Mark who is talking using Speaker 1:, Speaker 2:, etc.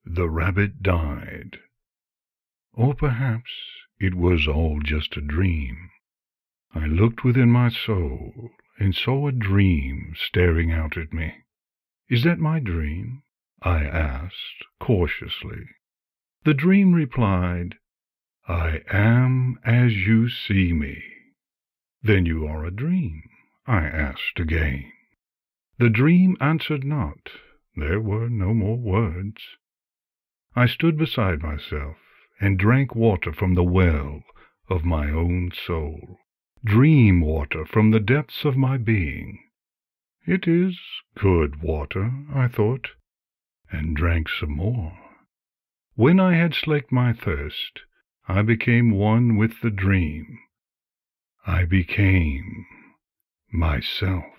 Speaker 1: The rabbit died. Or perhaps it was all just a dream. I looked within my soul and saw a dream staring out at me. "Is that my dream?" I asked cautiously. The dream replied, "I am as you see me." "Then you are a dream?" I asked again. The dream answered not. There were no more words. I stood beside myself and drank water from the well of my own soul, dream water from the depths of my being. It is good water, I thought, and drank some more. When I had slaked my thirst, I became one with the dream. I became myself.